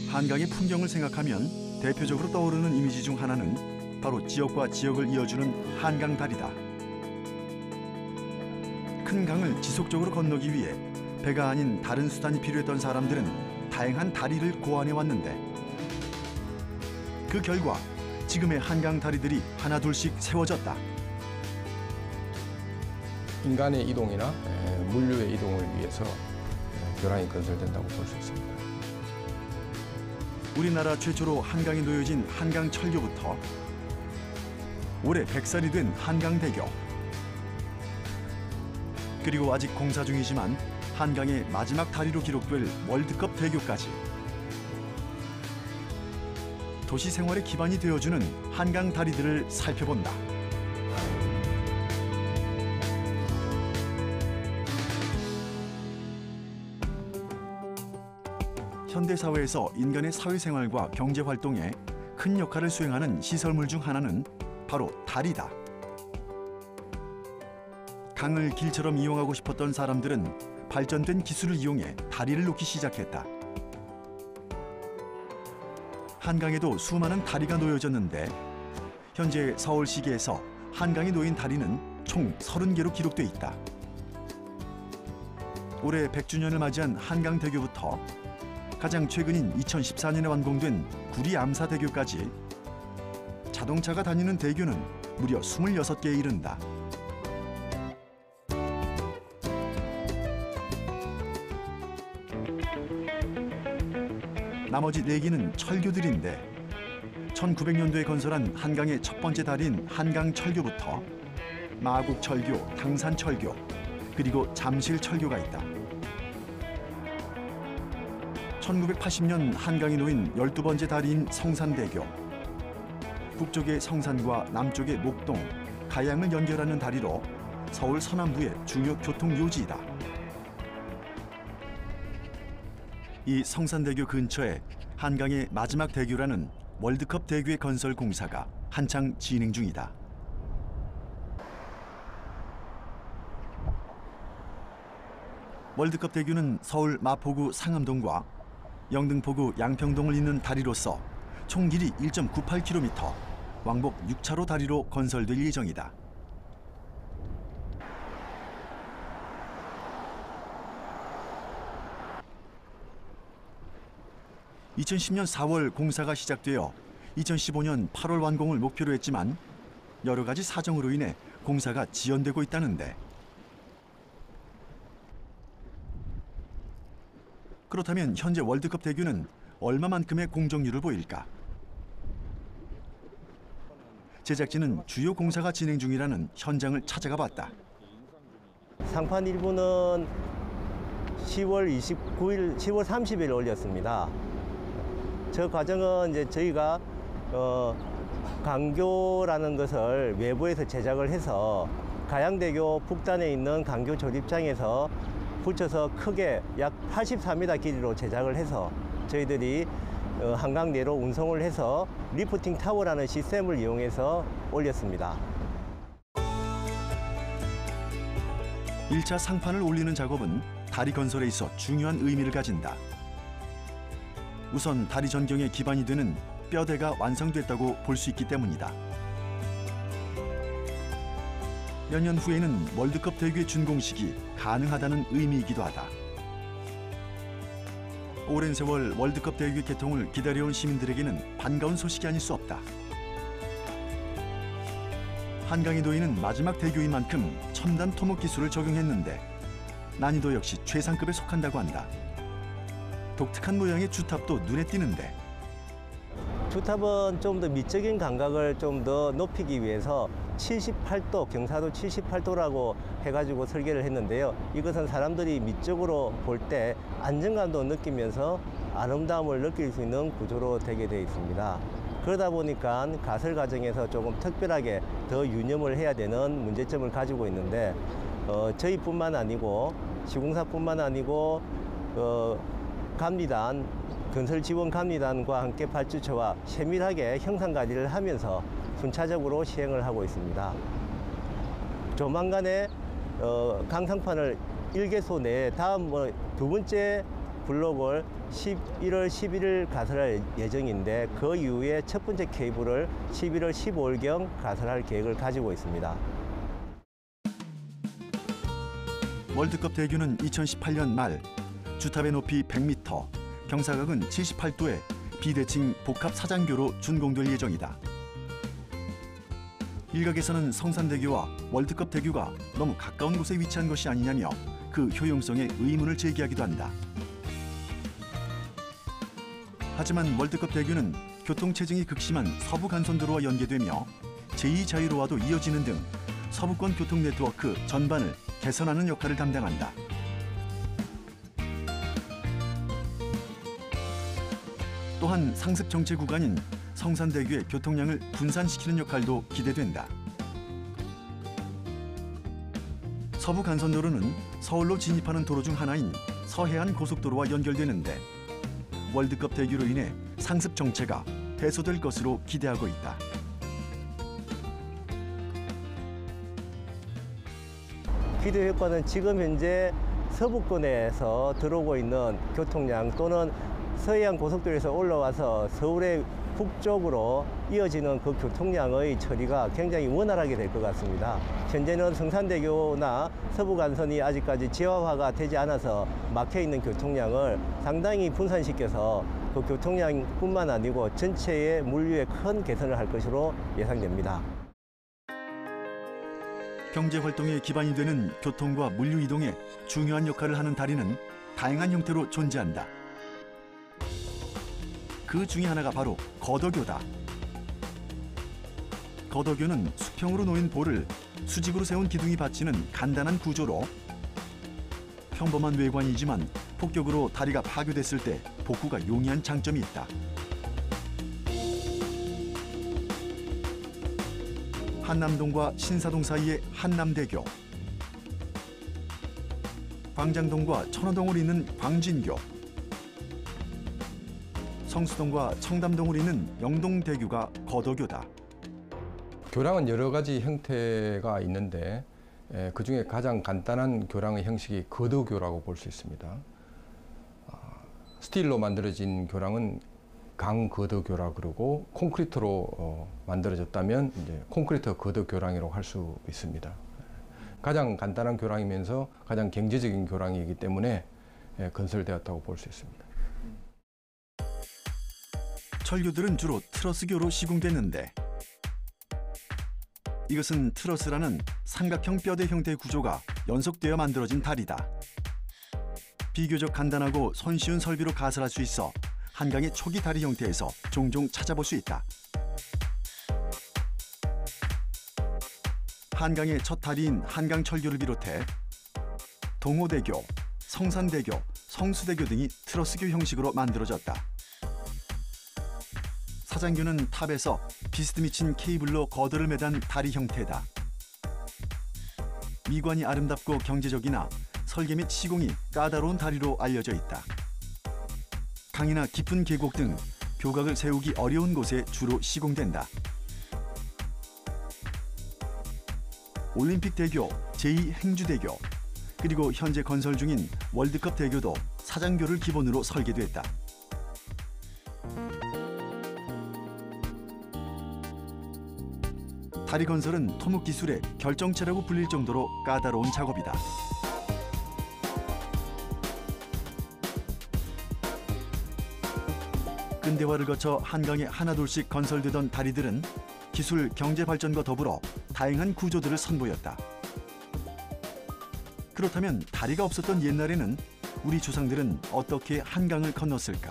한강의 풍경을 생각하면 대표적으로 떠오르는 이미지 중 하나는 바로 지역과 지역을 이어주는 한강다리다. 큰 강을 지속적으로 건너기 위해 배가 아닌 다른 수단이 필요했던 사람들은 다양한 다리를 고안해 왔는데 그 결과 지금의 한강 다리들이 하나둘씩 세워졌다. 인간의 이동이나 물류의 이동을 위해서 교량이 건설된다고 볼 수 있습니다. 우리나라 최초로 한강에 놓여진 한강철교부터 올해 100살이 된 한강대교, 그리고 아직 공사 중이지만 한강의 마지막 다리로 기록될 월드컵 대교까지 도시 생활의 기반이 되어주는 한강 다리들을 살펴본다. 현대사회에서 인간의 사회생활과 경제활동에 큰 역할을 수행하는 시설물 중 하나는 바로 다리다. 강을 길처럼 이용하고 싶었던 사람들은 발전된 기술을 이용해 다리를 놓기 시작했다. 한강에도 수많은 다리가 놓여졌는데 현재 서울시계에서 한강에 놓인 다리는 총 30개로 기록돼 있다. 올해 100주년을 맞이한 한강대교부터 가장 최근인 2014년에 완공된 구리암사대교까지 자동차가 다니는 대교는 무려 26개에 이른다. 나머지 4개는 철교들인데 1900년도에 건설한 한강의 첫 번째 다리인 한강철교부터 마곡철교, 당산철교, 그리고 잠실철교가 있다. 1980년 한강에 놓인 12번째 다리인 성산대교, 북쪽의 성산과 남쪽의 목동, 가양을 연결하는 다리로 서울 서남부의 중요 교통요지이다. 이 성산대교 근처에 한강의 마지막 대교라는 월드컵 대교의 건설 공사가 한창 진행 중이다. 월드컵 대교는 서울 마포구 상암동과 영등포구 양평동을 잇는 다리로서 총 길이 1.98km, 왕복 6차로 다리로 건설될 예정이다. (2010년 4월) 공사가 시작되어 2015년 8월 완공을 목표로 했지만 여러 가지 사정으로 인해 공사가 지연되고 있다는데, 그렇다면 현재 월드컵 대교는 얼마만큼의 공정률을 보일까? 제작진은 주요 공사가 진행 중이라는 현장을 찾아가 봤다. 상판 일부는 10월 29일, 10월 30일 올렸습니다. 저 과정은 이제 저희가 강교라는 것을 외부에서 제작을 해서 가양대교 북단에 있는 강교 조립장에서 붙여서 크게 약 84m 길이로 제작을 해서 저희들이 한강 내로 운송을 해서 리프팅 타워라는 시스템을 이용해서 올렸습니다. 1차 상판을 올리는 작업은 다리 건설에 있어 중요한 의미를 가진다. 우선 다리 전경의 기반이 되는 뼈대가 완성됐다고 볼 수 있기 때문이다. 몇 년 후에는 월드컵 대교의 준공식이 가능하다는 의미이기도 하다. 오랜 세월 월드컵 대교 개통을 기다려온 시민들에게는 반가운 소식이 아닐 수 없다. 한강에 놓이는 마지막 대교인 만큼 첨단 토목 기술을 적용했는데 난이도 역시 최상급에 속한다고 한다. 독특한 모양의 주탑도 눈에 띄는데, 주탑은 좀 더 미적인 감각을 좀 더 높이기 위해서 78도, 경사도 78도라고 해가지고 설계를 했는데요. 이것은 사람들이 미적으로 볼 때 안정감도 느끼면서 아름다움을 느낄 수 있는 구조로 되게 되어 있습니다. 그러다 보니까 가설 과정에서 조금 특별하게 더 유념을 해야 되는 문제점을 가지고 있는데, 저희뿐만 아니고 시공사뿐만 아니고 감리단, 건설지원감리단과 함께 발주처와 세밀하게 형상 관리를 하면서 순차적으로 시행을 하고 있습니다. 조만간에 강상판을 1개소 내에 다음 두 번째 블록을 11월 11일 가설할 예정인데 그 이후에 첫 번째 케이블을 11월 15일경 가설할 계획을 가지고 있습니다. 월드컵 대교는 2018년 말 주탑의 높이 100m, 경사각은 78도의 비대칭 복합 사장교로 준공될 예정이다. 일각에서는 성산대교와 월드컵 대교가 너무 가까운 곳에 위치한 것이 아니냐며 그 효용성에 의문을 제기하기도 한다. 하지만 월드컵 대교는 교통체증이 극심한 서부 간선도로와 연계되며 제2자유로와도 이어지는 등 서부권 교통 네트워크 전반을 개선하는 역할을 담당한다. 또한 상습 정체 구간인 성산대교의 교통량을 분산시키는 역할도 기대된다. 서부 간선도로는 서울로 진입하는 도로 중 하나인 서해안 고속도로와 연결되는데 월드컵 대교로 인해 상습 정체가 해소될 것으로 기대하고 있다. 기대 효과는 지금 현재 서부권에서 들어오고 있는 교통량 또는 서해안 고속도로에서 올라와서 서울의 북쪽으로 이어지는 그 교통량의 처리가 굉장히 원활하게 될 것 같습니다. 현재는 성산대교나 서부간선이 아직까지 지하화가 되지 않아서 막혀있는 교통량을 상당히 분산시켜서 그 교통량뿐만 아니고 전체의 물류에 큰 개선을 할 것으로 예상됩니다. 경제활동의 기반이 되는 교통과 물류 이동에 중요한 역할을 하는 다리는 다양한 형태로 존재한다. 그 중에 하나가 바로 거더교다. 거더교는 수평으로 놓인 볼을 수직으로 세운 기둥이 받치는 간단한 구조로 평범한 외관이지만 폭격으로 다리가 파괴됐을 때 복구가 용이한 장점이 있다. 한남동과 신사동 사이의 한남대교, 광장동과 천호동을 잇는 광진교, 성수동과 청담동을 잇는 영동대교가 거더교다. 교량은 여러 가지 형태가 있는데 그중에 가장 간단한 교량의 형식이 거더교라고 볼 수 있습니다. 스틸로 만들어진 교량은 강거더교라 그러고 콘크리트로 만들어졌다면 이제 콘크리트 거더교량이라고 할 수 있습니다. 가장 간단한 교량이면서 가장 경제적인 교량이기 때문에 건설되었다고 볼 수 있습니다. 철교들은 주로 트러스교로 시공됐는데 이것은 트러스라는 삼각형 뼈대 형태의 구조가 연속되어 만들어진 다리다. 비교적 간단하고 손쉬운 설비로 가설할 수 있어 한강의 초기 다리 형태에서 종종 찾아볼 수 있다. 한강의 첫 다리인 한강철교를 비롯해 동호대교, 성산대교, 성수대교 등이 트러스교 형식으로 만들어졌다. 사장교는 탑에서 비스듬히 미친 케이블로 거더를 매단 다리 형태다. 미관이 아름답고 경제적이나 설계 및 시공이 까다로운 다리로 알려져 있다. 강이나 깊은 계곡 등 교각을 세우기 어려운 곳에 주로 시공된다. 올림픽 대교, 제2행주대교, 그리고 현재 건설 중인 월드컵 대교도 사장교를 기본으로 설계됐다. 다리 건설은 토목 기술의 결정체라고 불릴 정도로 까다로운 작업이다. 근대화를 거쳐 한강에 하나둘씩 건설되던 다리들은 기술 경제 발전과 더불어 다양한 구조들을 선보였다. 그렇다면 다리가 없었던 옛날에는 우리 조상들은 어떻게 한강을 건넜을까?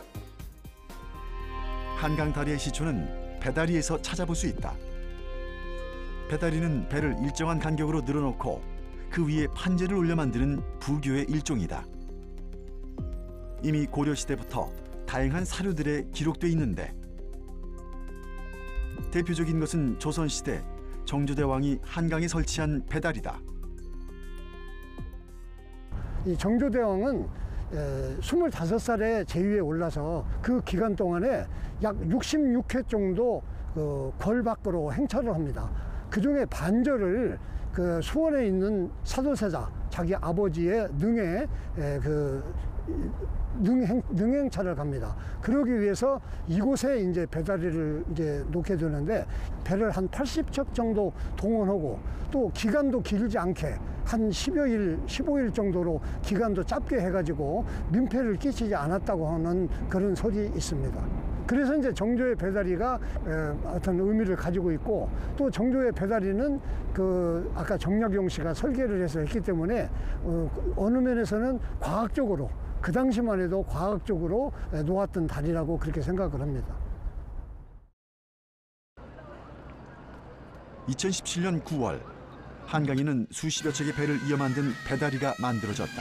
한강 다리의 시초는 배다리에서 찾아볼 수 있다. 배다리는 배를 일정한 간격으로 늘어놓고 그 위에 판재를 올려 만드는 부교의 일종이다. 이미 고려시대부터 다양한 사료들에 기록돼 있는데 대표적인 것은 조선시대 정조대왕이 한강에 설치한 배다리다. 이 정조대왕은 25살에 제위에 올라서 그 기간 동안에 약 66회 정도 궐 밖으로 행차를 합니다. 그중에 반절을 그 수원에 있는 사도세자 자기 아버지의 능에 능행차를 갑니다. 그러기 위해서 이곳에 이제 배다리를 이제 놓게 되는데, 배를 한 80척 정도 동원하고, 또 기간도 길지 않게 한 10여 일, 15일 정도로 기간도 짧게 해가지고 민폐를 끼치지 않았다고 하는 그런 설이 있습니다. 그래서 이제 정조의 배다리가 어떤 의미를 가지고 있고, 또 정조의 배다리는 그 아까 정약용 씨가 설계를 해서 했기 때문에 어느 면에서는 과학적으로, 그 당시만 해도 과학적으로 놓았던 다리라고 그렇게 생각을 합니다. 2017년 9월 한강에는 수십여 척의 배를 이어 만든 배다리가 만들어졌다.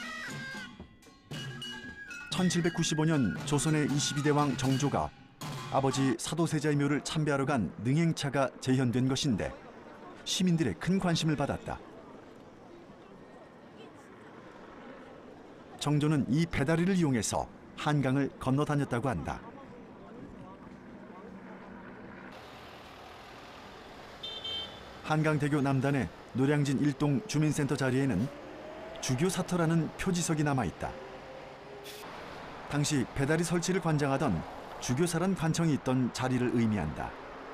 1795년 조선의 22대 왕 정조가 아버지 사도세자의 묘를 참배하러 간 능행차가 재현된 것인데 시민들의 큰 관심을 받았다. 정조는 이 배다리를 이용해서 한강을 건너 다녔다고 한다. 한강대교 남단의 노량진 일동 주민센터 자리에는 주교사터라는 표지석이 남아있다. 당시 배다리 설치를 관장하던 주교사란 관청이 있던 자리를 의미한다.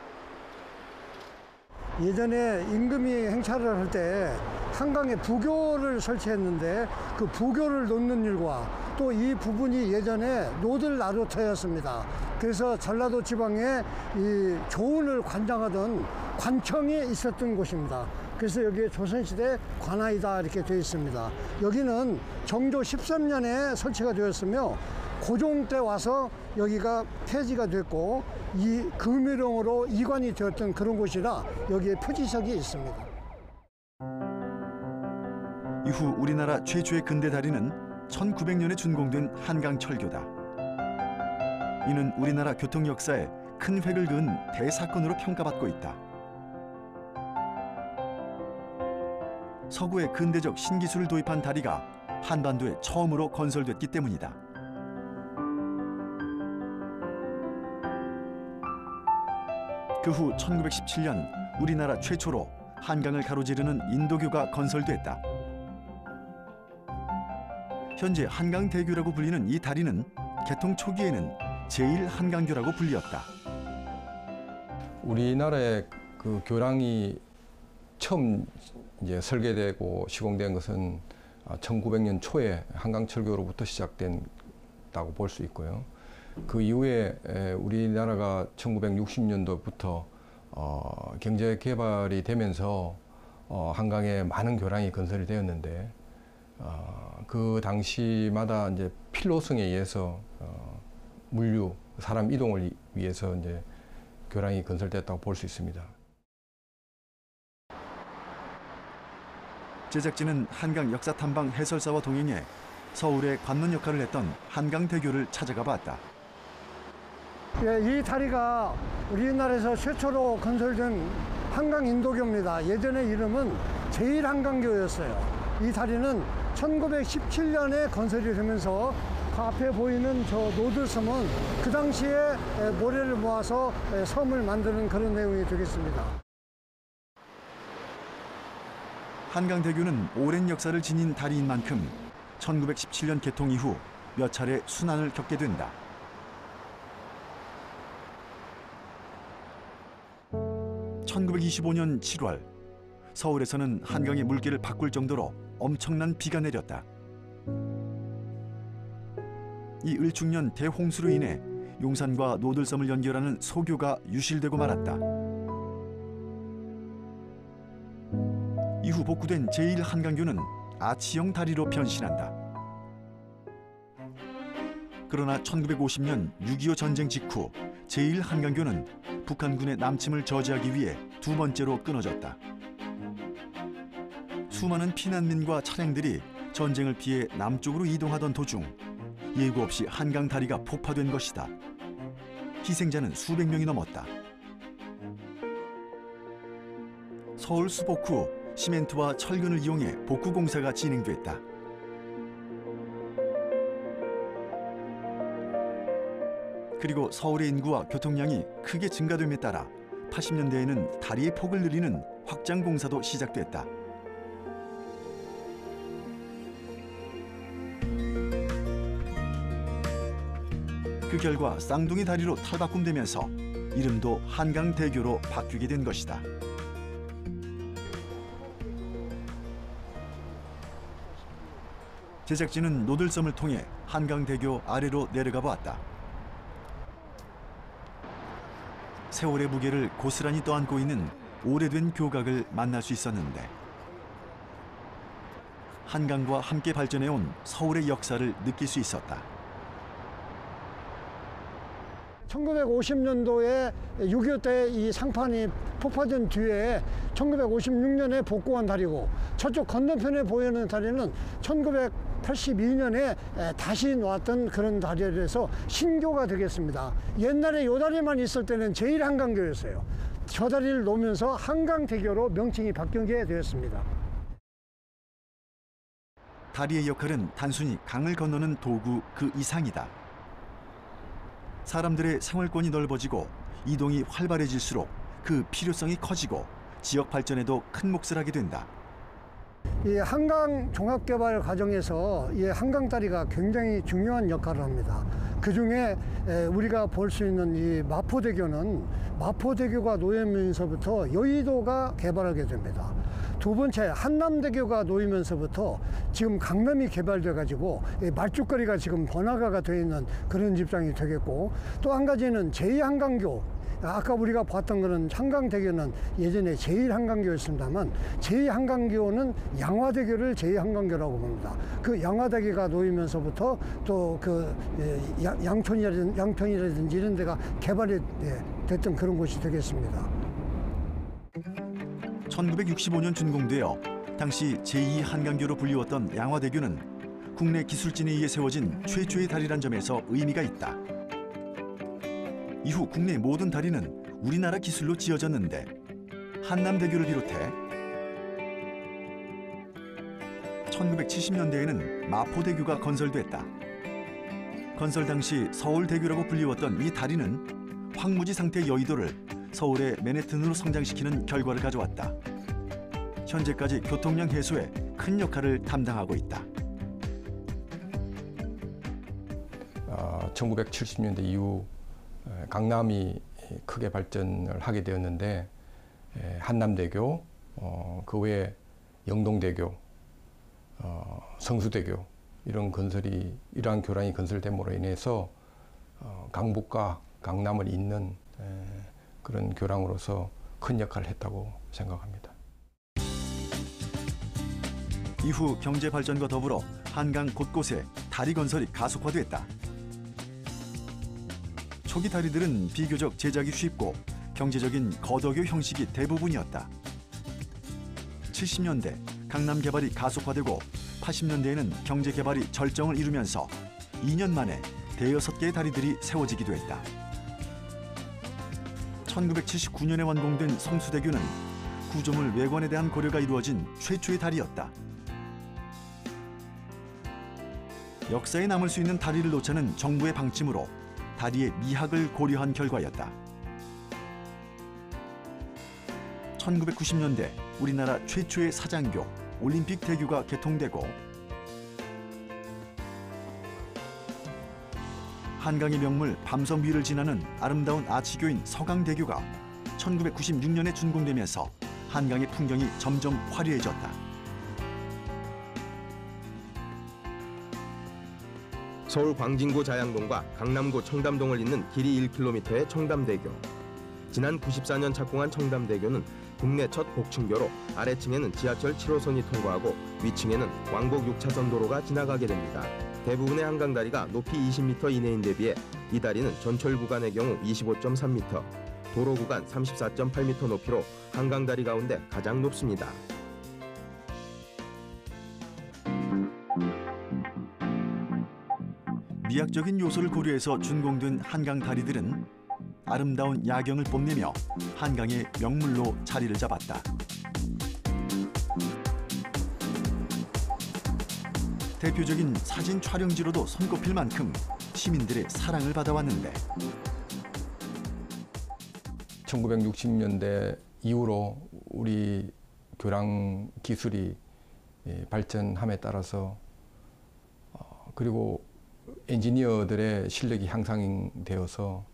예전에 임금이 행차를 할 때 한강에 부교를 설치했는데, 그 부교를 놓는 일과 또 이 부분이 예전에 노들 나루터였습니다. 그래서 전라도 지방에 이 조은을 관장하던 관청이 있었던 곳입니다. 그래서 여기에 조선시대 관아이다 이렇게 되어 있습니다. 여기는 정조 13년에 설치가 되었으며 고종 때 와서 여기가 폐지가 됐고, 이 금유령으로 이관이 되었던 그런 곳이라 여기에 표지석이 있습니다. 이후 우리나라 최초의 근대 다리는 1900년에 준공된 한강철교다. 이는 우리나라 교통 역사에 큰 획을 그은 대사건으로 평가받고 있다. 서구의 근대적 신기술을 도입한 다리가 한반도에 처음으로 건설됐기 때문이다. 그 후 1917년 우리나라 최초로 한강을 가로지르는 인도교가 건설됐다. 현재 한강대교라고 불리는 이 다리는 개통 초기에는 제1한강교라고 불렸다. 우리나라의 그 교량이 처음 이제 설계되고 시공된 것은 1900년 초에 한강철교로부터 시작된다고 볼 수 있고요. 그 이후에 우리나라가 1960년도부터 경제 개발이 되면서 한강에 많은 교량이 건설이 되었는데, 그 당시마다 이제 필요성에 의해서 물류, 사람 이동을 위해서 이제 교량이 건설됐다고 볼 수 있습니다. 제작진은 한강 역사탐방 해설사와 동행해 서울의 관문 역할을 했던 한강대교를 찾아가 봤다. 이 다리가 우리나라에서 최초로 건설된 한강인도교입니다. 예전의 이름은 제1한강교였어요. 이 다리는 1917년에 건설이 되면서 그 앞에 보이는 저 노들섬은 그 당시에 모래를 모아서 섬을 만드는 그런 내용이 되겠습니다. 한강대교는 오랜 역사를 지닌 다리인 만큼 1917년 개통 이후 몇 차례 순환을 겪게 된다. 1925년 7월 서울에서는 한강의 물길을 바꿀 정도로 엄청난 비가 내렸다. 이 을중년 대홍수로 인해 용산과 노들섬을 연결하는 소교가 유실되고 말았다. 이후 복구된 제1한강교는 아치형 다리로 변신한다. 그러나 1950년 6.25 전쟁 직후 제1한강교는 북한군의 남침을 저지하기 위해 두 번째로 끊어졌다. 수많은 피난민과 차량들이 전쟁을 피해 남쪽으로 이동하던 도중 예고 없이 한강 다리가 폭파된 것이다. 희생자는 수백 명이 넘었다. 서울 수복 후 시멘트와 철근을 이용해 복구 공사가 진행됐다. 그리고 서울의 인구와 교통량이 크게 증가됨에 따라 80년대에는 다리의 폭을 늘리는 확장 공사도 시작됐다. 그 결과 쌍둥이 다리로 탈바꿈되면서 이름도 한강대교로 바뀌게 된 것이다. 제작진은 노들섬을 통해 한강대교 아래로 내려가 보았다. 세월의 무게를 고스란히 떠안고 있는 오래된 교각을 만날 수 있었는데 한강과 함께 발전해온 서울의 역사를 느낄 수 있었다. 1950년도에 6.25 때 이 상판이 폭파된 뒤에 1956년에 복구한 다리고, 저쪽 건너편에 보이는 다리는 1982년에 다시 놓았던 그런 다리라서 신교가 되겠습니다. 옛날에 이 다리만 있을 때는 제1한강교였어요. 저 다리를 놓으면서 한강대교로 명칭이 바뀌게 되었습니다. 다리의 역할은 단순히 강을 건너는 도구 그 이상이다. 사람들의 생활권이 넓어지고 이동이 활발해질수록 그 필요성이 커지고 지역 발전에도 큰 몫을 하게 된다. 이 한강 종합개발 과정에서 이 한강다리가 굉장히 중요한 역할을 합니다. 그중에 우리가 볼 수 있는 이 마포대교는 마포대교가 놓이면서부터 여의도가 개발하게 됩니다. 두 번째, 한남대교가 놓이면서부터 지금 강남이 개발돼 가지고 말죽거리가 지금 번화가가 되어 있는 그런 입장이 되겠고, 또 한 가지는 제2한강교, 아까 우리가 봤던 거는 한강대교는 예전에 제1한강교였습니다만 제2한강교는 양화대교를 제2한강교라고 봅니다. 그 양화대교가 놓이면서부터 또 그 양평이라든지 이런 데가 개발이 됐던 그런 곳이 되겠습니다. 1965년 준공되어 당시 제2한강교로 불리웠던 양화대교는 국내 기술진에 의해 세워진 최초의 다리란 점에서 의미가 있다. 이후 국내 모든 다리는 우리나라 기술로 지어졌는데 한남대교를 비롯해 1970년대에는 마포대교가 건설됐다. 건설 당시 서울대교라고 불리웠던 이 다리는 황무지 상태의 여의도를 서울의 맨해튼으로 성장시키는 결과를 가져왔다. 현재까지 교통량 해소에 큰 역할을 담당하고 있다. 1970년대 이후 강남이 크게 발전을 하게 되었는데 한남대교, 그 외에 영동대교, 성수대교 이러한 교량이 건설됨으로 인해서 강북과 강남을 잇는 그런 교량으로서 큰 역할을 했다고 생각합니다. 이후 경제 발전과 더불어 한강 곳곳에 다리 건설이 가속화됐다. 초기 다리들은 비교적 제작이 쉽고 경제적인 거더교 형식이 대부분이었다. 70년대 강남 개발이 가속화되고 80년대에는 경제 개발이 절정을 이루면서 2년 만에 대여섯 개의 다리들이 세워지기도 했다. 1979년에 완공된 성수대교는 구조물 외관에 대한 고려가 이루어진 최초의 다리였다. 역사에 남을 수 있는 다리를 놓자는 정부의 방침으로 다리의 미학을 고려한 결과였다. 1990년대 우리나라 최초의 사장교 올림픽 대교가 개통되고 한강의 명물 밤섬 위를 지나는 아름다운 아치교인 서강대교가 1996년에 준공되면서 한강의 풍경이 점점 화려해졌다. 서울 광진구 자양동과 강남구 청담동을 잇는 길이 1km의 청담대교. 지난 94년 착공한 청담대교는 국내 첫 복층교로 아래층에는 지하철 7호선이 통과하고 위층에는 왕복 6차선 도로가 지나가게 됩니다. 대부분의 한강다리가 높이 20m 이내인 데 비해 이 다리는 전철 구간의 경우 25.3m, 도로 구간 34.8m 높이로 한강다리 가운데 가장 높습니다. 미학적인 요소를 고려해서 준공된 한강 다리들은 아름다운 야경을 뽐내며 한강의 명물로 자리를 잡았다. 대표적인 사진 촬영지로도 손꼽힐 만큼 시민들의 사랑을 받아왔는데 1960년대 이후로 우리 교량 기술이 발전함에 따라서 그리고 엔지니어들의 실력이 향상되어서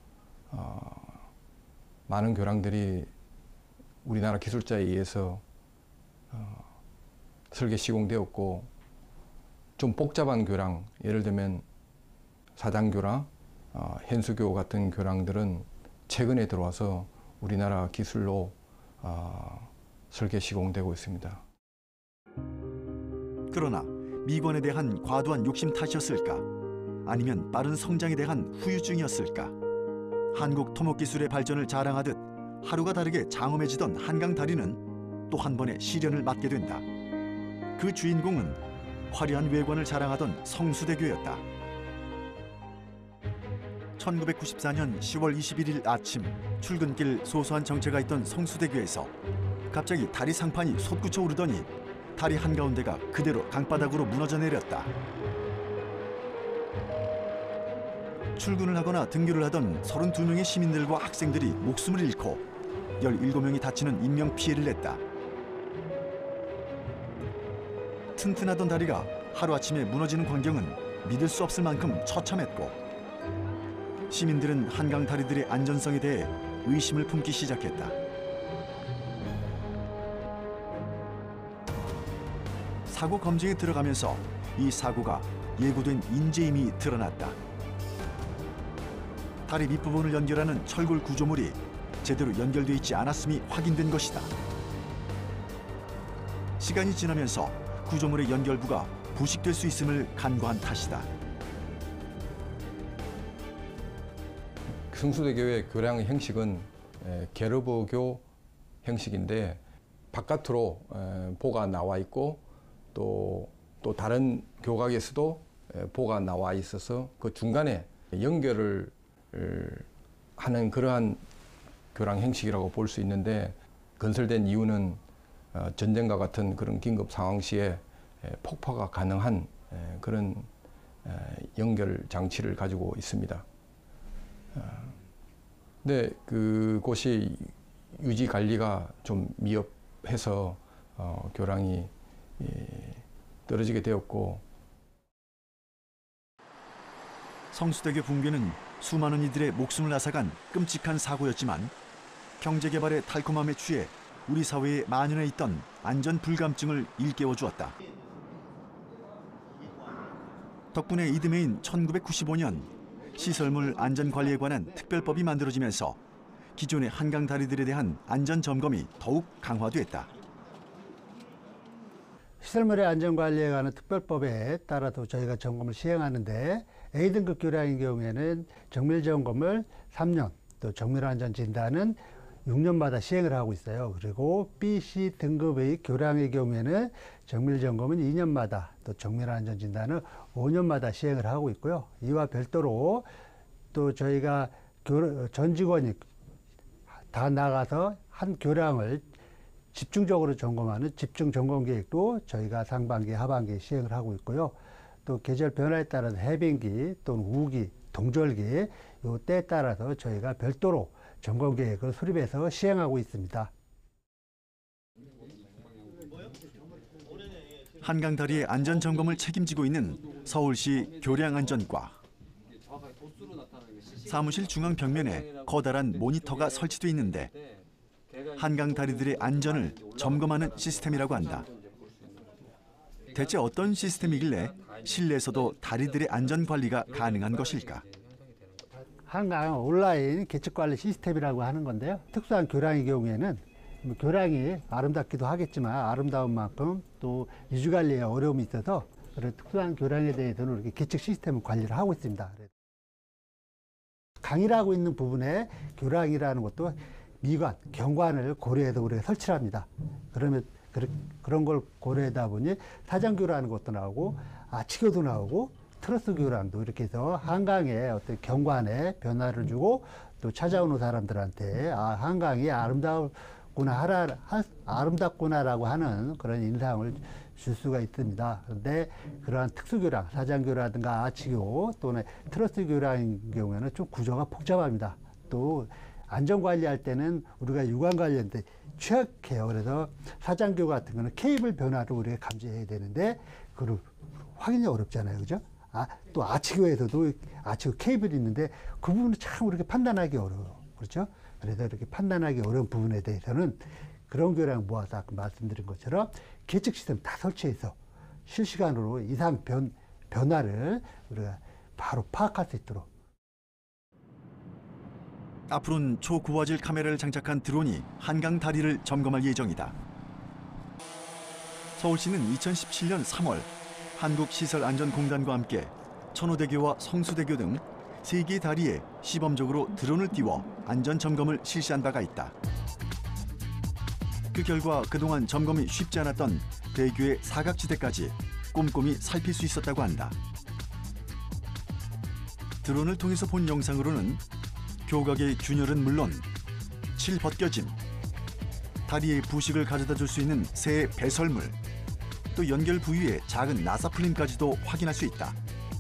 많은 교량들이 우리나라 기술자에 의해서 설계 시공되었고, 좀 복잡한 교량, 예를 들면 사장교랑 현수교 같은 교량들은 최근에 들어와서 우리나라 기술로 설계 시공되고 있습니다. 그러나 미관에 대한 과도한 욕심 탓이었을까? 아니면 빠른 성장에 대한 후유증이었을까? 한국 토목기술의 발전을 자랑하듯 하루가 다르게 장엄해지던 한강 다리는 또 한 번의 시련을 맞게 된다. 그 주인공은 화려한 외관을 자랑하던 성수대교였다. 1994년 10월 21일 아침, 출근길 소소한 정체가 있던 성수대교에서 갑자기 다리 상판이 솟구쳐 오르더니 다리 한가운데가 그대로 강바닥으로 무너져 내렸다. 출근을 하거나 등교를 하던 32명의 시민들과 학생들이 목숨을 잃고 17명이 다치는 인명피해를 냈다. 튼튼하던 다리가 하루아침에 무너지는 광경은 믿을 수 없을 만큼 처참했고, 시민들은 한강 다리들의 안전성에 대해 의심을 품기 시작했다. 사고 검증에 들어가면서 이 사고가 예고된 인재임이 드러났다. 다리 밑부분을 연결하는 철골 구조물이 제대로 연결돼 있지 않았음이 확인된 것이다. 시간이 지나면서 구조물의 연결부가 부식될 수 있음을 간과한 탓이다. 성수대교의 교량 형식은 게르버교 형식인데, 바깥으로 보가 나와 있고 또 다른 교각에서도 보가 나와 있어서 그 중간에 연결을 하는 그러한 교량 형식이라고 볼 수 있는데, 건설된 이유는 전쟁과 같은 그런 긴급 상황 시에 폭파가 가능한 그런 연결 장치를 가지고 있습니다. 근데 그곳이 유지 관리가 좀 미흡해서 교량이 떨어지게 되었고, 성수대교 붕괴는 수많은 이들의 목숨을 앗아간 끔찍한 사고였지만, 경제개발의 달콤함에 취해 우리 사회에 만연해 있던 안전 불감증을 일깨워 주었다. 덕분에 이듬해인 1995년 시설물 안전관리에 관한 특별법이 만들어지면서 기존의 한강 다리들에 대한 안전 점검이 더욱 강화됐다. 시설물의 안전관리에 관한 특별법에 따라서 저희가 점검을 시행하는데, A등급 교량의 경우에는 정밀 점검을 3년, 또 정밀 안전 진단은 6년마다 시행을 하고 있어요. 그리고 B, C 등급의 교량의 경우에는 정밀 점검은 2년마다, 또 정밀 안전 진단은 5년마다 시행을 하고 있고요. 이와 별도로 또 저희가 전 직원이 다 나가서 한 교량을 집중적으로 점검하는 집중 점검 계획도 저희가 상반기, 하반기에 시행을 하고 있고요. 또 계절 변화에 따라서 해변기 또는 우기, 동절기 요 때에 따라서 저희가 별도로 점검 계획을 수립해서 시행하고 있습니다. 한강 다리의 안전 점검을 책임지고 있는 서울시 교량안전과. 사무실 중앙 벽면에 커다란 모니터가 설치돼 있는데, 한강 다리들의 안전을 점검하는 시스템이라고 한다. 대체 어떤 시스템이길래 실내에서도 다리들의 안전 관리가 가능한 것일까? 한강 온라인 계측관리 시스템이라고 하는 건데요. 특수한 교량의 경우에는 교량이 아름답기도 하겠지만 아름다운 만큼 또 유지관리에 어려움이 있어서 그런 특수한 교량에 대해서는 이렇게 계측 시스템을 관리를 하고 있습니다. 강의하고 있는 부분에 교량이라는 것도 미관, 경관을 고려해서 우리가 설치를 합니다. 그러면 그런 걸 고려하다 보니 사장교라는 것도 나오고 아치교도 나오고 트러스 교량도 이렇게 해서 한강에 어떤 경관에 변화를 주고 또 찾아오는 사람들한테 한강이 아름답구나라고 하는 그런 인상을 줄 수가 있습니다. 그런데 그러한 특수교량, 사장교라든가 아치교 또는 트러스 교량인 경우에는 좀 구조가 복잡합니다. 또 안전관리할 때는 우리가 유관관리인데 취약해요. 그래서 사장교 같은 거는 케이블 변화를 우리가 감지해야 되는데 그걸 확인이 어렵잖아요. 그죠? 또 아치교에서도 아치교 케이블이 있는데 그 부분은 참 이렇게 판단하기 어려워요. 그렇죠? 그래서 이렇게 판단하기 어려운 부분에 대해서는 그런 교량을 모아서 아까 말씀드린 것처럼 계측 시스템 다 설치해서 실시간으로 이상 변화를 우리가 바로 파악할 수 있도록. 앞으로는 초고화질 카메라를 장착한 드론이 한강 다리를 점검할 예정이다. 서울시는 2017년 3월 한국시설안전공단과 함께 천호대교와 성수대교 등 3개 다리에 시범적으로 드론을 띄워 안전점검을 실시한 바가 있다. 그 결과 그동안 점검이 쉽지 않았던 대교의 사각지대까지 꼼꼼히 살필 수 있었다고 한다. 드론을 통해서 본 영상으로는 교각의 균열은 물론 칠 벗겨짐, 다리에 부식을 가져다 줄 수 있는 새 배설물, 또 연결 부위에 작은 나사풀림까지도 확인할 수 있다.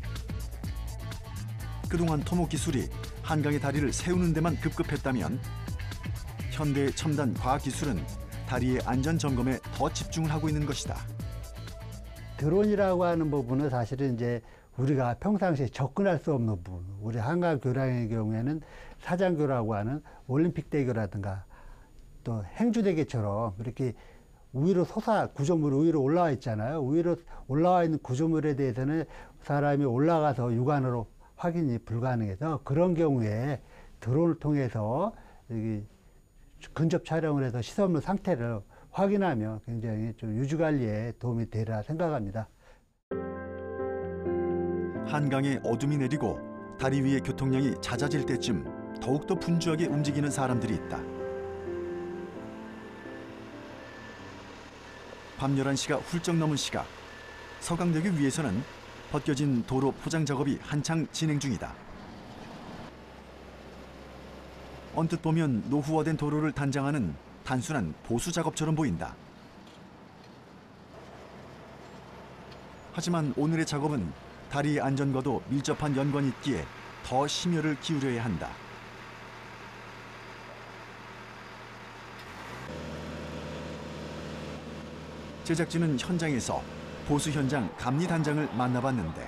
그동안 토목 기술이 한강의 다리를 세우는 데만 급급했다면 현대의 첨단 과학 기술은 다리의 안전 점검에 더 집중을 하고 있는 것이다. 드론이라고 하는 부분은 사실은 이제 우리가 평상시에 접근할 수 없는 부분, 우리 한강 교량의 경우에는 사장교라고 하는 올림픽대교라든가 또 행주대교처럼 이렇게 위로 구조물이 위로 올라와 있잖아요. 위로 올라와 있는 구조물에 대해서는 사람이 올라가서 육안으로 확인이 불가능해서 그런 경우에 드론을 통해서 근접 촬영을 해서 시설물 상태를 확인하면 굉장히 좀 유지관리에 도움이 되리라 생각합니다. 한강에 어둠이 내리고 다리 위의 교통량이 잦아질 때쯤 더욱더 분주하게 움직이는 사람들이 있다. 밤 11시가 훌쩍 넘은 시각, 서강대교 위에서는 벗겨진 도로 포장 작업이 한창 진행 중이다. 언뜻 보면 노후화된 도로를 단장하는 단순한 보수 작업처럼 보인다. 하지만 오늘의 작업은 다리의 안전과도 밀접한 연관이 있기에 더 심혈을 기울여야 한다. 제작진은 현장에서 보수 현장 감리 단장을 만나봤는데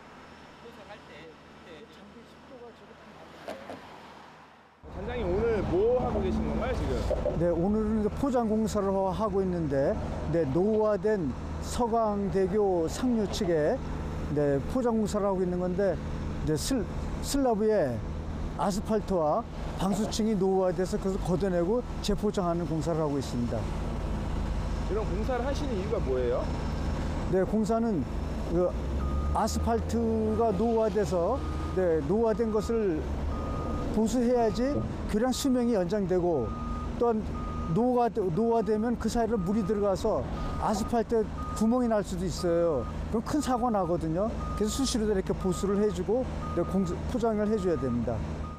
단장님 오늘 뭐 하고 계신 건가요 지금? 네, 오늘은 포장 공사를 하고 있는데 노후화된 서강대교 상류 측에 포장 공사를 하고 있는 건데 슬라브에 아스팔트와 방수층이 노후화돼서 그것을 걷어내고 재포장하는 공사를 하고 있습니다. 이런 공사를 하시는 이유가 뭐예요? 네, 공사는 그 아스팔트가 노후화돼서 노후화된 것을 보수해야지 교량 수명이 연장되고 또한 노후화되면 그 사이로 물이 들어가서 아스팔트에 구멍이 날 수도 있어요. 그럼 큰 사고가 나거든요. 그래서 수시로 이렇게 보수를 해주고 포장을 해줘야 됩니다.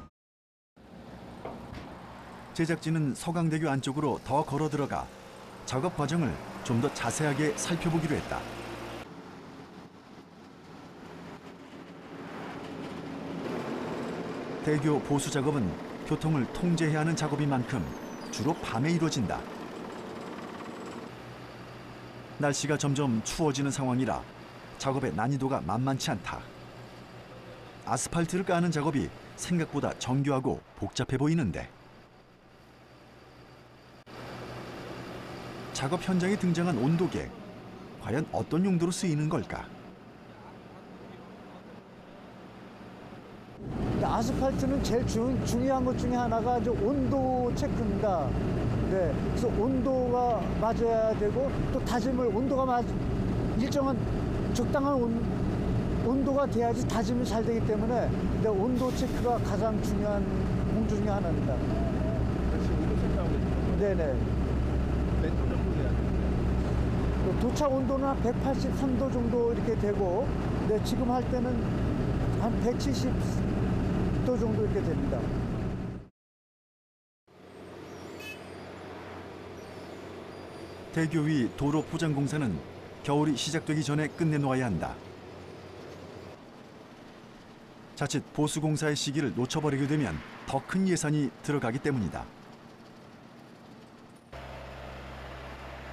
제작진은 서강대교 안쪽으로 더 걸어 들어가 작업 과정을 좀 더 자세하게 살펴보기로 했다. 대교 보수 작업은 교통을 통제해야 하는 작업인 만큼 주로 밤에 이루어진다. 날씨가 점점 추워지는 상황이라 작업의 난이도가 만만치 않다. 아스팔트를 까는 작업이 생각보다 정교하고 복잡해 보이는데 작업 현장에 등장한 온도계, 과연 어떤 용도로 쓰이는 걸까? 아스팔트는 제일 중요한 것 중에 하나가 이제 온도 체크입니다. 그래서 온도가 맞아야 되고 또 다짐을 일정한 적당한 온도가 돼야지 다짐이 잘 되기 때문에 온도 체크가 가장 중요한 공조 중에 하나입니다. 지금 온도 체크하고 계시는 네네. 몇 도 정도 돼야 돼요? 도착 온도는 한 183도 정도 이렇게 되고, 지금 할 때는 한 170도 정도 이렇게 됩니다. 대교 위 도로 포장 공사는 겨울이 시작되기 전에 끝내놓아야 한다. 자칫 보수 공사의 시기를 놓쳐버리게 되면 더 큰 예산이 들어가기 때문이다.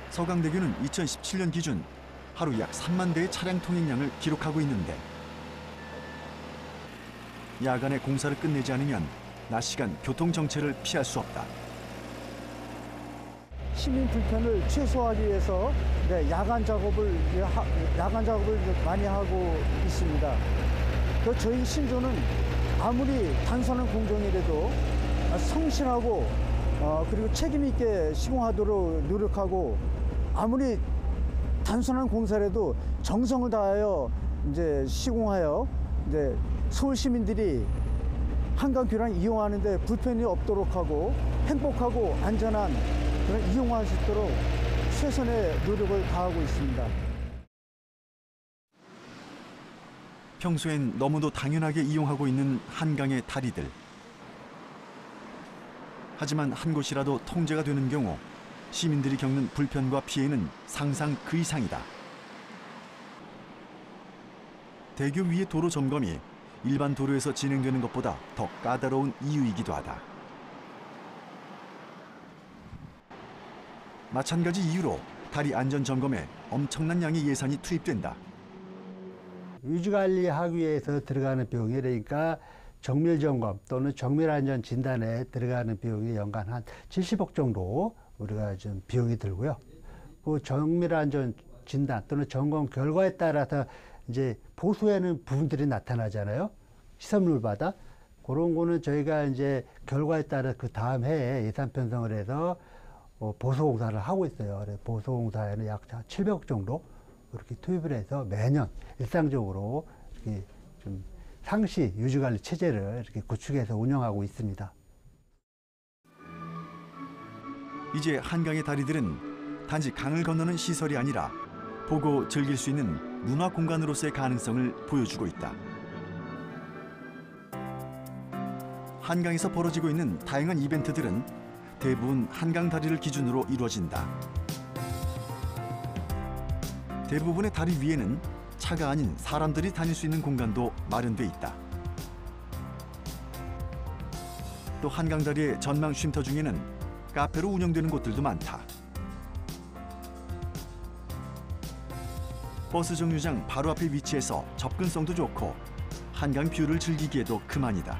서강대교는 2017년 기준 하루 약 3만 대의 차량 통행량을 기록하고 있는데 야간에 공사를 끝내지 않으면 낮 시간 교통 정체를 피할 수 없다. 시민 불편을 최소화하기 위해서 야간 작업을 많이 하고 있습니다. 또 저희 신조는 아무리 단순한 공정이라도 성실하고 그리고 책임 있게 시공하도록 노력하고, 아무리 단순한 공사라도 정성을 다하여 이제 시공하여 이제 서울 시민들이 한강 교량 이용하는데 불편이 없도록 하고 행복하고 안전한 그런 이용할 수 있도록 최선의 노력을 다하고 있습니다. 평소엔 너무도 당연하게 이용하고 있는 한강의 다리들. 하지만 한 곳이라도 통제가 되는 경우 시민들이 겪는 불편과 피해는 상상 그 이상이다. 대교 위의 도로 점검이 일반 도로에서 진행되는 것보다 더 까다로운 이유이기도 하다. 마찬가지 이유로 다리 안전 점검에 엄청난 양의 예산이 투입된다. 유지관리하기 위해서 들어가는 비용이, 그러니까 정밀점검 또는 정밀안전진단에 들어가는 비용이 연간 한 70억 정도 우리가 좀 비용이 들고요. 그 정밀안전진단 또는 점검 결과에 따라서 이제 보수하는 부분들이 나타나잖아요. 시설물마다. 그런 거는 저희가 이제 결과에 따라 그 다음 해에 예산 편성을 해서 보수공사를 하고 있어요. 그래서 보수공사에는 약 700억 정도 이렇게 투입을 해서 매년 일상적으로 이렇게 좀 상시 유지관리 체제를 이렇게 구축해서 운영하고 있습니다. 이제 한강의 다리들은 단지 강을 건너는 시설이 아니라 보고 즐길 수 있는 문화 공간으로서의 가능성을 보여주고 있다. 한강에서 벌어지고 있는 다양한 이벤트들은 대부분 한강 다리를 기준으로 이루어진다. 대부분의 다리 위에는 차가 아닌 사람들이 다닐 수 있는 공간도 마련돼 있다. 또 한강다리의 전망 쉼터 중에는 카페로 운영되는 곳들도 많다. 버스 정류장 바로 앞에 위치해서 접근성도 좋고 한강 뷰를 즐기기에도 그만이다.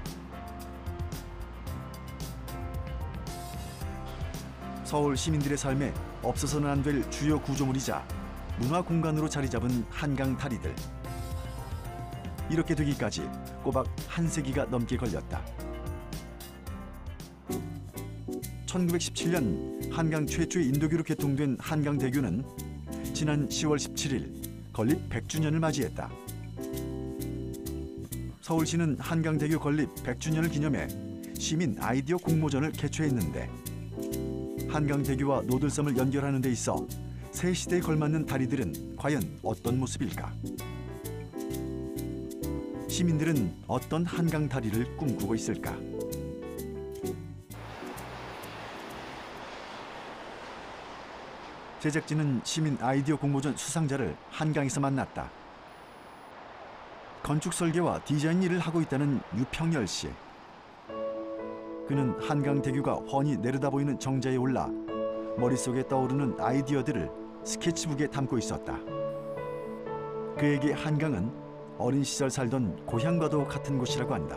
서울 시민들의 삶에 없어서는 안 될 주요 구조물이자 문화 공간으로 자리 잡은 한강 다리들. 이렇게 되기까지 꼬박 한 세기가 넘게 걸렸다. 1917년 한강 최초의 인도교로 개통된 한강대교는 지난 10월 17일 건립 100주년을 맞이했다. 서울시는 한강대교 건립 100주년을 기념해 시민 아이디어 공모전을 개최했는데 한강대교와 노들섬을 연결하는 데 있어 새 시대에 걸맞는 다리들은 과연 어떤 모습일까? 시민들은 어떤 한강 다리를 꿈꾸고 있을까? 제작진은 시민 아이디어 공모전 수상자를 한강에서 만났다. 건축 설계와 디자인 일을 하고 있다는 유평열 씨. 그는 한강대교가 훤히 내려다보이는 정자에 올라 머릿속에 떠오르는 아이디어들을 스케치북에 담고 있었다. 그에게 한강은 어린 시절 살던 고향과도 같은 곳이라고 한다.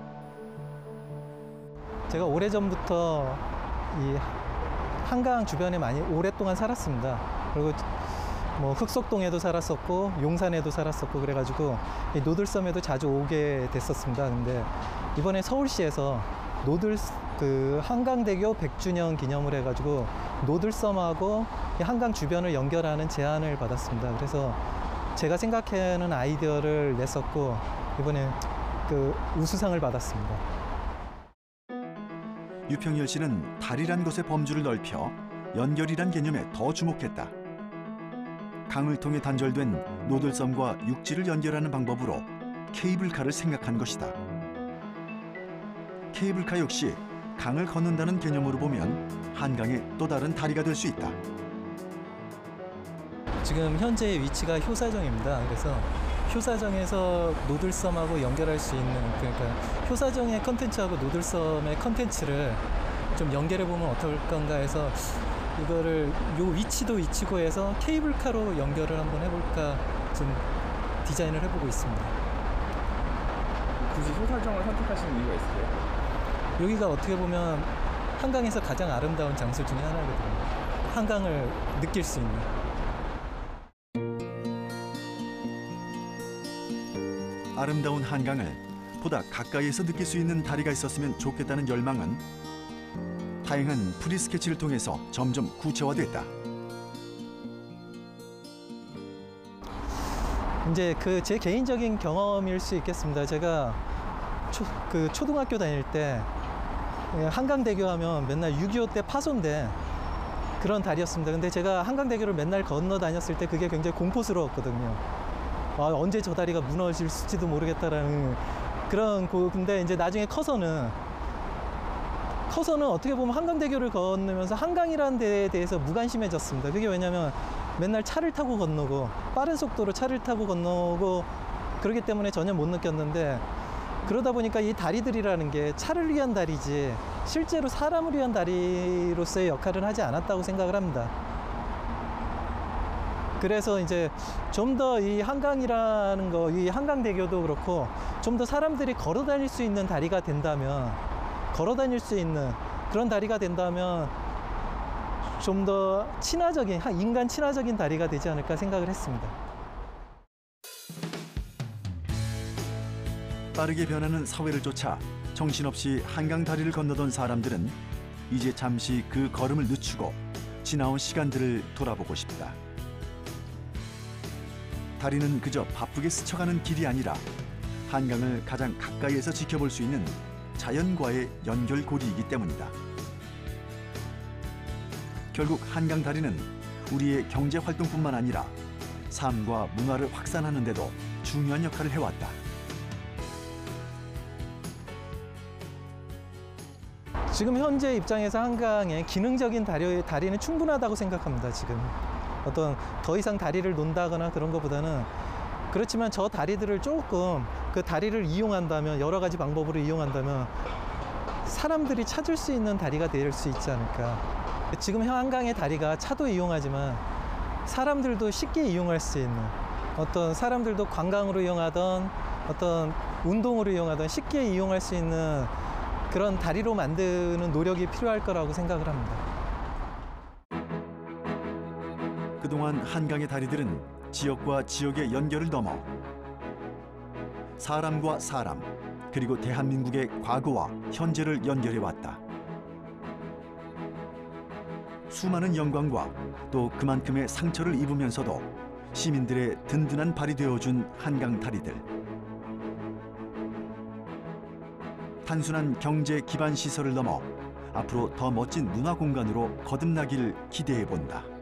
제가 오래전부터 이 한강 주변에 많이 오랫동안 살았습니다. 그리고 뭐 흑석동에도 살았었고 용산에도 살았었고 그래가지고 이 노들섬에도 자주 오게 됐었습니다. 근데 이번에 서울시에서 한강대교 100주년 기념을 해가지고 노들섬하고 이 한강 주변을 연결하는 제안을 받았습니다. 그래서 제가 생각하는 아이디어를 냈었고 이번에 우수상을 받았습니다. 유평열 씨는 다리란 것의 범주를 넓혀 연결이란 개념에 더 주목했다. 강을 통해 단절된 노들섬과 육지를 연결하는 방법으로 케이블카를 생각한 것이다. 케이블카 역시 강을 건넌다는 개념으로 보면 한강의 또 다른 다리가 될 수 있다. 지금 현재 위치가 효사정입니다. 그래서 효사정에서 노들섬하고 연결할 수 있는, 그러니까 효사정의 컨텐츠하고 노들섬의 컨텐츠를 좀 연결해 보면 어떨 건가 해서 이거를 요 위치도 위치고 해서 케이블카로 연결을 한번 해볼까 좀 디자인을 해보고 있습니다. 굳이 효사정을 선택하신 이유가 있으세요? 여기가 어떻게 보면 한강에서 가장 아름다운 장소 중에 하나거든요. 한강을 느낄 수 있는. 아름다운 한강을 보다 가까이에서 느낄 수 있는 다리가 있었으면 좋겠다는 열망은 다양한 프리 스케치를 통해서 점점 구체화됐다. 이제 제 개인적인 경험일 수 있겠습니다. 제가 초등학교 다닐 때 한강대교 하면 맨날 6.25 때 파손된 그런 다리였습니다. 근데 제가 한강대교를 맨날 건너 다녔을 때 그게 굉장히 공포스러웠거든요. 언제 저 다리가 무너질지도 모르겠다라는 그런 근데 이제 나중에 커서는 어떻게 보면 한강대교를 건너면서 한강이라는 데에 대해서 무관심해졌습니다. 그게 왜냐면 맨날 차를 타고 건너고 빠른 속도로 차를 타고 건너고 그러기 때문에 전혀 못 느꼈는데, 그러다 보니까 이 다리들이라는 게 차를 위한 다리지 실제로 사람을 위한 다리로서의 역할을 하지 않았다고 생각을 합니다. 그래서 이제 좀 더 이 한강이라는 거, 이 한강대교도 그렇고 좀 더 사람들이 걸어 다닐 수 있는 다리가 된다면, 걸어 다닐 수 있는 그런 다리가 된다면 좀 더 친화적인, 인간 친화적인 다리가 되지 않을까 생각을 했습니다. 빠르게 변하는 사회를 쫓아 정신없이 한강 다리를 건너던 사람들은 이제 잠시 그 걸음을 늦추고 지나온 시간들을 돌아보고 싶다. 다리는 그저 바쁘게 스쳐가는 길이 아니라 한강을 가장 가까이에서 지켜볼 수 있는 자연과의 연결고리이기 때문이다. 결국 한강 다리는 우리의 경제 활동뿐만 아니라 삶과 문화를 확산하는 데도 중요한 역할을 해왔다. 지금 현재 입장에서 한강의 기능적인 다리는 충분하다고 생각합니다. 지금 어떤 더 이상 다리를 논다거나 그런 것보다는, 그렇지만 저 다리들을 조금 그 다리를 이용한다면, 여러 가지 방법으로 이용한다면 사람들이 찾을 수 있는 다리가 될 수 있지 않을까. 지금 한강의 다리가 차도 이용하지만 사람들도 쉽게 이용할 수 있는, 어떤 사람들도 관광으로 이용하던 어떤 운동으로 이용하던 쉽게 이용할 수 있는 그런 다리로 만드는 노력이 필요할 거라고 생각을 합니다. 그동안 한강의 다리들은 지역과 지역의 연결을 넘어 사람과 사람, 그리고 대한민국의 과거와 현재를 연결해왔다. 수많은 영광과 또 그만큼의 상처를 입으면서도 시민들의 든든한 발이 되어준 한강 다리들. 단순한 경제 기반 시설을 넘어 앞으로 더 멋진 문화 공간으로 거듭나길 기대해 본다.